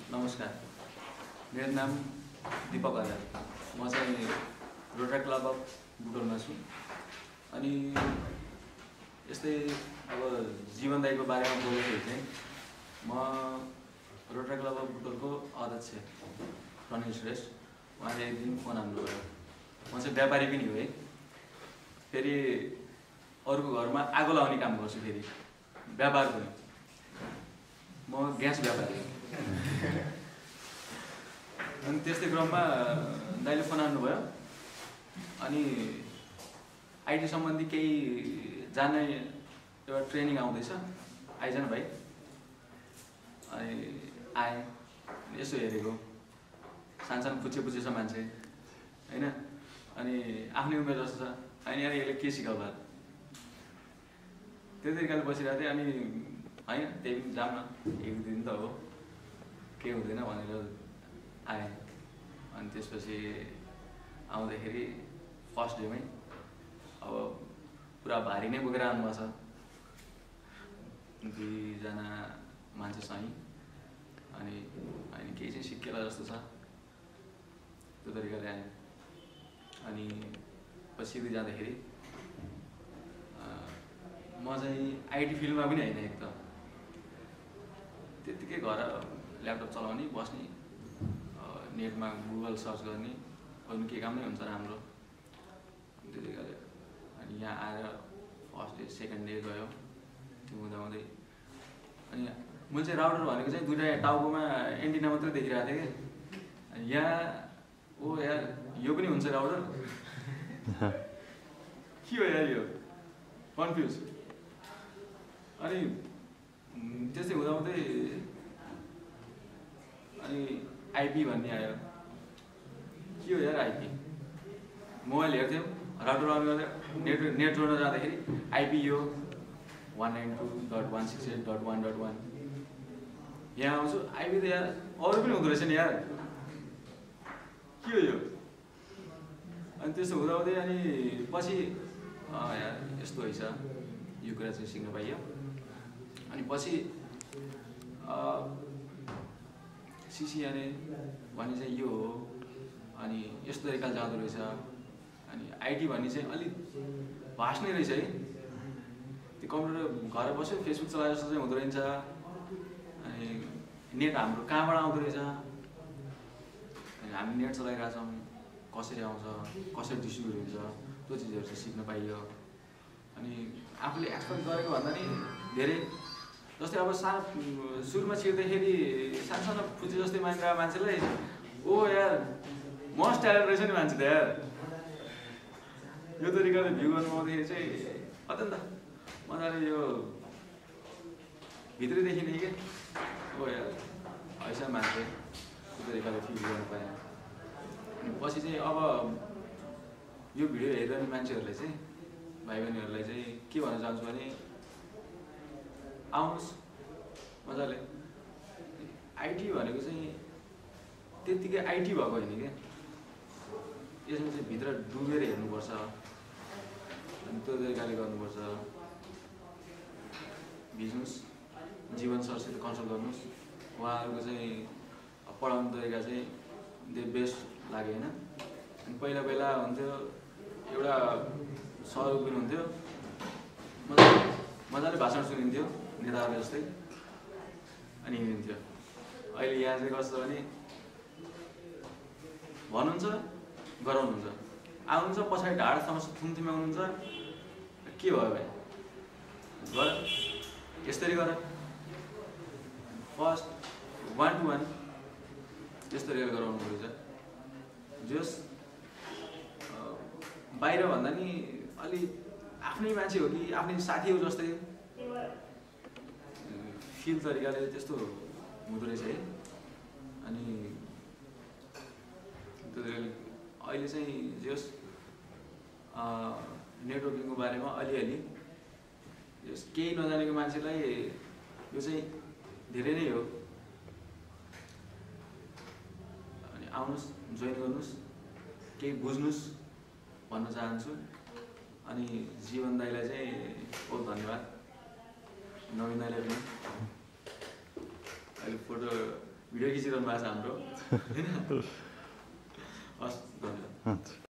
नमस्कार, मेरो नाम दीपक आर्य। म चाहिँ रोटरी क्लब अफ बुटोलमा छु। अनि यस्तै अब जीवन दाइको बारेमा बोल्दाखेरि चाहिँ म रोटरी क्लब अफ बुटोलको अध्यक्ष प्रनिल श्रेष्ठ। उहाँले एक दिन फोन हान्नुभयो। म चाहिँ व्यापारी पनि हो है, फेरि अरूको घरमा आगो लगाउने काम गर्छु, फेरि व्यापार पनि। म ग्यास व्यापारी। अनि त्यस्तै क्रममा दाइले फोन हान्नुभयो। अनि आइटी सम्बन्धी केही जान्ने एउटा ट्रेनिङ आउँदैछ, आइज न भाइ। अनि आएँ, यसो हेरेको, सानसानो पुच्चे छ मान्छे होइन। अनि आफ्नै उमेर जस्तो छ, अनि यार यसले के सिकाउला, त्यही तरिकाले बसिरहेको थिएँ। अनि होइन त्यही पनि जाऊँ न, एक दिन त हो, के हुँदैन भनेर आएँ। अनि त्यसपछि आउँदाखेरि फर्स्ट डेमै अब पुरा भारी नै बोकेर आउनुभएको छ, दुईजना मान्छे सही। अनि होइन केही चाहिँ सिकेला जस्तो छ, त्यो तरिकाले आएँ। अनि पछि जाँदाखेरि म चाहिँ आइटी फिल्डमा पनि होइन, एक त त्यत्तिकै घर ल्यापटप चलाउने, बस्ने, नेटमा गुगल सर्च गर्ने, अरू के काम नै हुन्छ राम्रो, त्यो तरिकाले। अनि यहाँ आएर फर्स्ट डे सेकेन्ड डे गयो, त्यो हुँदाहुँदै अनि मैले चाहिँ राउटर भनेको चाहिँ दुईवटा टाउकोमा एन्टिना मात्रै देखिरहेको थिएँ कि। अनि यहाँ ओ यार यो पनि हुन्छ राउटर, के हो यार यो, कन्फ्युज। अनि त्यस्तै हुँदाहुँदै अनि आइपी भन्ने आयो। के हो यार आइपी, मोबाइल हेर्थ्यौँ, राउटर अन गरेर नेट जोड्न जाँदाखेरि आइपी यो 192.168.1.1 यहाँ आउँछु। आइपी त यार अरू पनि हुँदो रहेछ नि यार, के हो यो। अनि त्यस्तो हुँदाहुँदै अनि पछि यार यस्तो रहेछ, यो कुरा चाहिँ सिक्न पाइयो। अनि पछि सिसिएनए भन्ने चाहिँ यो हो, अनि यस्तो तरिकाले जाँदो रहेछ। अनि आइटी भन्ने चाहिँ अलिक भास्ट नै रहेछ है। त्यो कम्प्युटर घर बस्यो फेसबुक चलाए जस्तो चाहिँ हुँदो रहेछ। अनि नेट हाम्रो कहाँबाट आउँदो रहेछ, अनि हामी नेट चलाइरहेको छौँ, कसरी आउँछ, कसरी डिस्ट्रिब्युट हुन्छ, त्यो चिजहरू चाहिँ सिक्न पाइयो। अनि आफूले एक्सपेक्ट गरेको भन्दा नि धेरै, जस्तै अब सुरुमा छिर्दाखेरि सानो पुच्चे जस्तै मानिरहेको मान्छेलाई ओ यार मस्ट ट्यालेन्ट रहेछ नि मान्छे त यार, यो तरिकाले भ्यू गर्नु पाउँदाखेरि चाहिँ अत्यन्त मजाले यो भित्रैदेखि नै के ओ यार ऐसा मान्छे, त्यो तरिकाले फिल गर्नु पाएँ। अनि पछि चाहिँ अब यो भिडियो हेरिरहने मान्छेहरूलाई चाहिँ, भाइ बहिनीहरूलाई चाहिँ के भन्न चाहन्छु भने आउनुहोस् मजाले। आइटी भनेको चाहिँ त्यत्तिकै आइटी भएको होइन क्या, यसमा चाहिँ भित्र डुबेर हेर्नुपर्छ, अनि त्यो तरिकाले गर्नुपर्छ। बिजनेस जीवन सरसित कन्सल्ट गर्नुहोस्, उहाँहरूको चाहिँ पढाउने तरिका चाहिँ द बेस्ट लाग्यो होइन। अनि पहिला हुन्थ्यो एउटा सर पनि हुन्थ्यो, मजाले भाषण सुनिन्थ्यो नेताहरू जस्तै, अनि हिँडिन्थ्यो। अहिले यहाँ चाहिँ कस्तो भने भन्नुहुन्छ गराउनुहुन्छ, आउनुहुन्छ पछाडि ढाड थुम्थुम्याउनुहुन्छ, के भयो भाइ गर, यसरी गर, फर्स्ट 1 to 1 त्यस्तो तरिकाले गराउनु रहेछ। जस बाहिर भन्दा नि अलि आफ्नै मान्छे हो कि आफ्नै साथी हो जस्तै फिल तरिकाले त्यस्तो हुँदो रहेछ है। अनि त्यो तरिकाले अहिले चाहिँ जस नेटवर्किङको बारेमा अलिअलि जस केही नजानेको मान्छेलाई यो चाहिँ धेरै नै हो। अनि आउनुहोस्, जोइन गर्नुहोस्, केही बुझ्नुहोस् भन्न चाहन्छु। अनि जीवन दाइलाई चाहिँ बहुत धन्यवाद, नवीन दाइलाई पनि अहिले फोटो भिडियो खिचिरहनु भएको छ हाम्रो होइन हस् धन्यवाद।